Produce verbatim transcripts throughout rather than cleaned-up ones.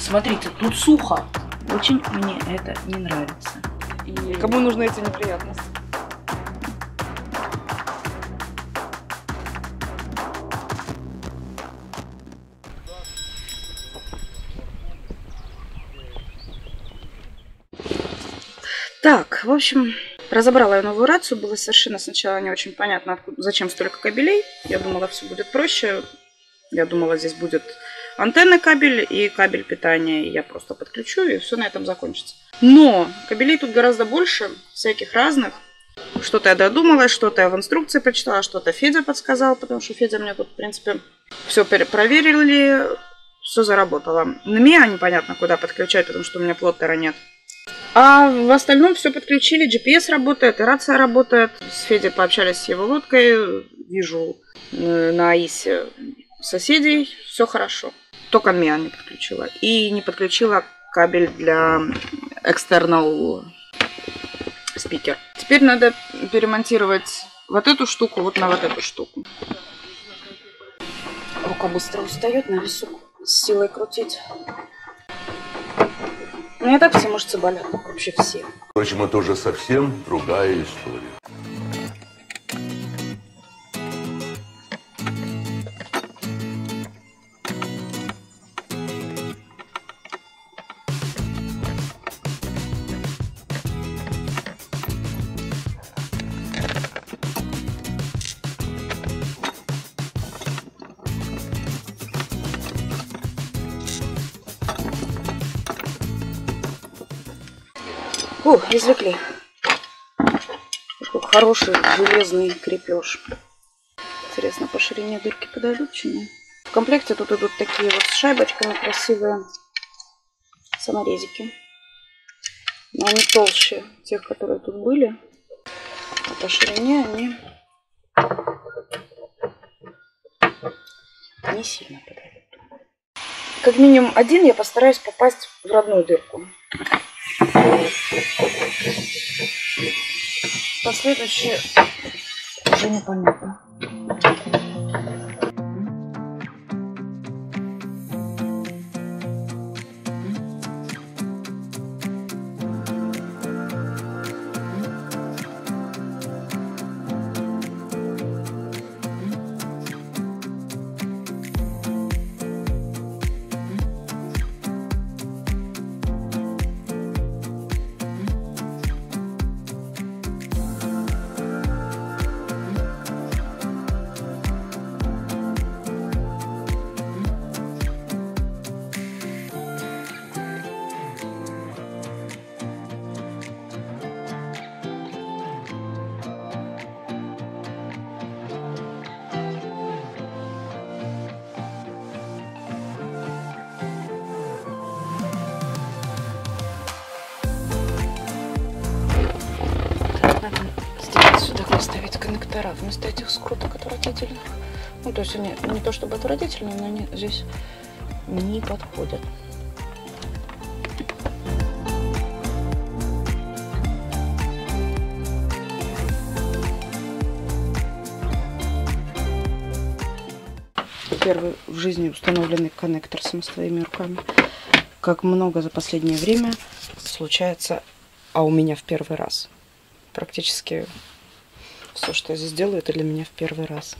Смотрите, тут сухо. Очень мне это не нравится. И кому нужны эти неприятности? Так, в общем, разобрала я новую рацию. Было совершенно сначала не очень понятно, откуда, зачем столько кабелей. Я думала, все будет проще. Я думала, здесь будет антенный кабель и кабель питания. Я просто подключу, и все на этом закончится. Но кабелей тут гораздо больше, всяких разных. Что-то я додумалась, что-то я в инструкции прочитала, что-то Федя подсказал, потому что Федя мне тут, в принципе, все проверили, все заработало. Мне непонятно, куда подключать, потому что у меня плоттера нет. А в остальном все подключили, джи пи эс работает, и рация работает. С Федей пообщались с его лодкой, вижу на АИСе соседей, все хорошо. Только Миа не подключила. И не подключила кабель для external speaker. Теперь надо перемонтировать вот эту штуку вот на вот эту штуку. Рука быстро устает, на весу с силой крутить. У меня так все мышцы болят, вообще все. Впрочем, это уже совсем другая история. О, извлекли. Такой хороший железный крепеж. Интересно, по ширине дырки подойдут, почему? В комплекте тут идут такие вот с шайбочками красивые саморезики. Но они толще тех, которые тут были. А по ширине они не сильно подойдут. Как минимум один я постараюсь попасть в родную дырку. Последующие уже непонятно. Ставить коннектора вместо этих скруток отвратительных. Ну, то есть они не то чтобы отвратительные, но они здесь не подходят. Первый в жизни установленный коннектор своими руками. Как много за последнее время случается, а у меня в первый раз. Практически все, что я здесь делаю, это для меня в первый раз.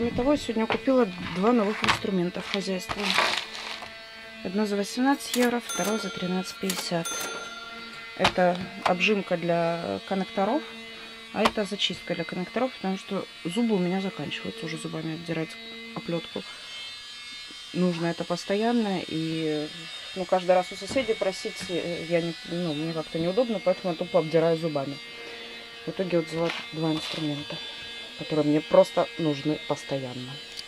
Кроме того, я сегодня купила два новых инструмента в хозяйстве. Одно за восемнадцать евро, второе за тринадцать пятьдесят. Это обжимка для коннекторов, а это зачистка для коннекторов, потому что зубы у меня заканчиваются уже зубами отдирать оплетку. Нужно это постоянно, и ну, каждый раз у соседей просить я не, ну, мне как-то неудобно, поэтому я тупо обдираю зубами. В итоге вот взяла два инструмента, которые мне просто нужны постоянно.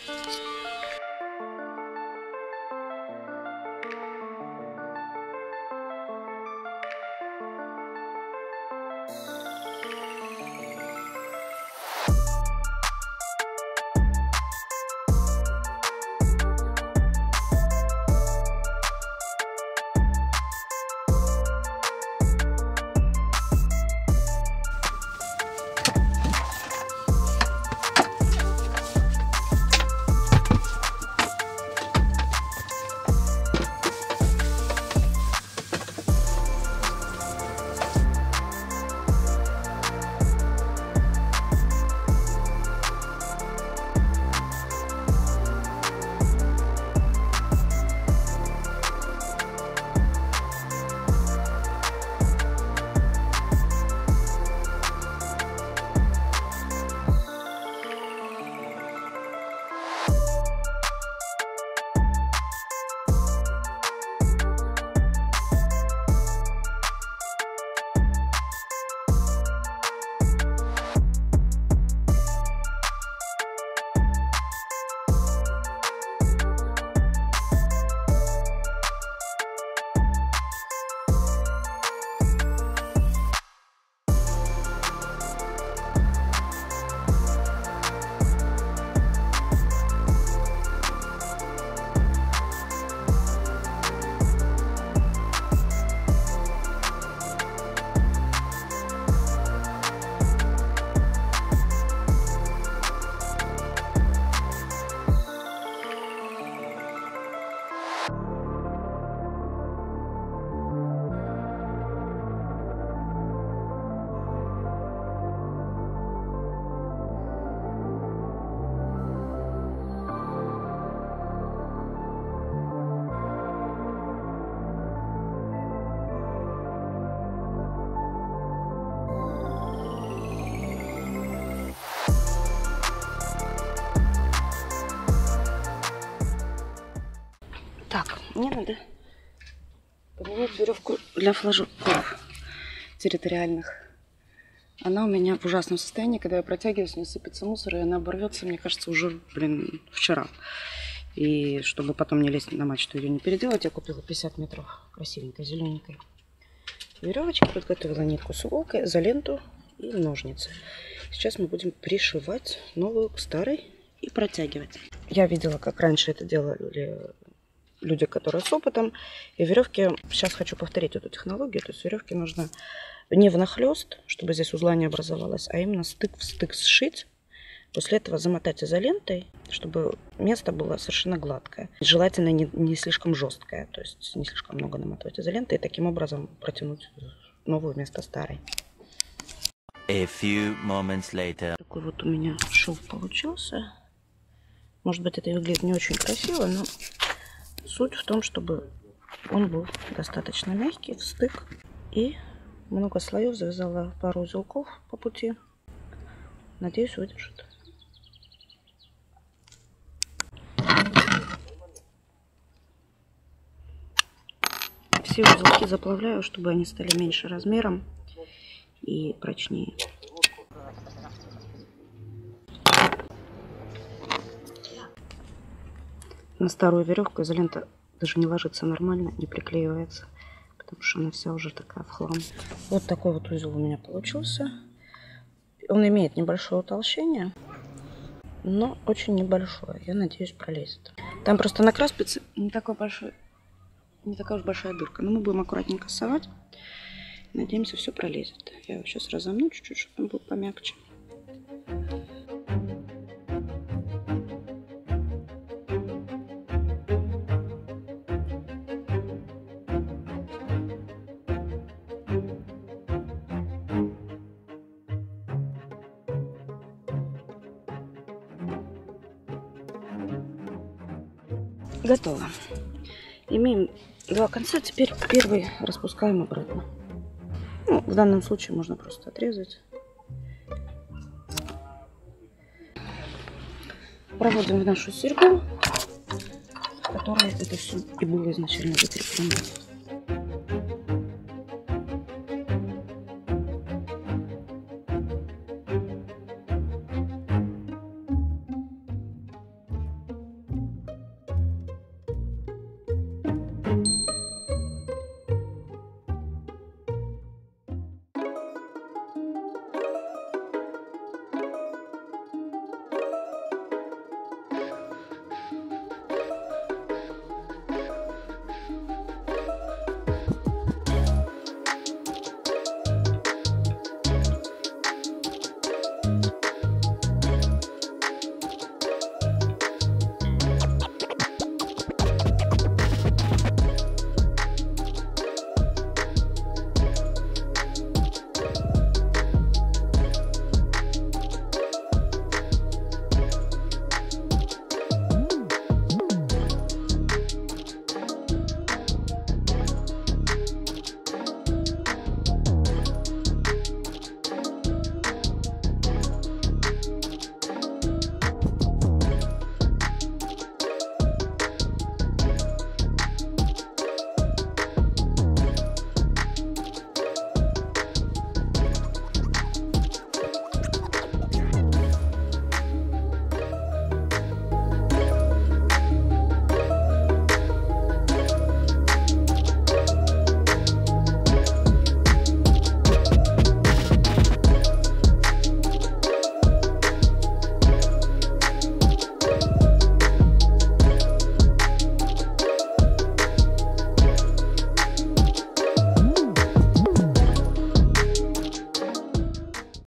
Так, мне надо поменять веревку для флажков территориальных. Она у меня в ужасном состоянии. Когда я протягиваюсь, не сыпется мусор, и она оборвется, мне кажется, уже, блин, вчера. И чтобы потом не лезть на мачту, ее не переделать, я купила пятьдесят метров красивенькой, зелененькой веревочки, подготовила нитку с иголкой, изоленту и ножницы. Сейчас мы будем пришивать новую к старой и протягивать. Я видела, как раньше это делали люди, которые с опытом. И веревки, сейчас хочу повторить эту технологию, то есть веревки нужно не внахлёст, чтобы здесь узла не образовалось, а именно стык в стык сшить. После этого замотать изолентой, чтобы место было совершенно гладкое. Желательно не, не слишком жесткое, то есть не слишком много намотать изоленты и таким образом протянуть новую вместо старой. A few moments later. Такой вот у меня шов получился. Может быть, это выглядит не очень красиво, но суть в том, чтобы он был достаточно мягкий, в стык. И много слоев, завязала пару узелков по пути. Надеюсь, выдержит. Все узелки заплавляю, чтобы они стали меньше размером и прочнее. На старую веревку изолента даже не ложится нормально, не приклеивается, потому что она вся уже такая в хлам. Вот такой вот узел у меня получился. Он имеет небольшое утолщение, но очень небольшое. Я надеюсь, пролезет. Там просто на краспице не такой большой, не такая уж большая дырка. Но мы будем аккуратненько совать. Надеемся, все пролезет. Я его сейчас разомну чуть-чуть, чтобы он был помягче. Готово. Имеем два конца. Теперь первый распускаем обратно. Ну, в данном случае можно просто отрезать. Проводим в нашу серьгу, в которой это все и было изначально закреплено.